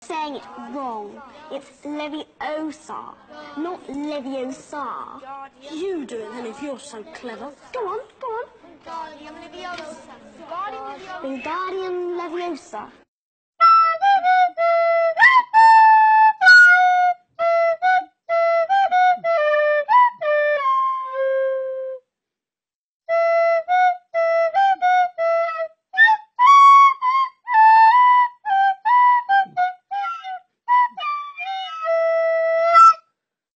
saying it wrong. It's Leviosa, not Leviosa. You do it then if you're so clever. Go on, go on. Wingardium Leviosa. Wingardium Leviosa. Wingardium Leviosa.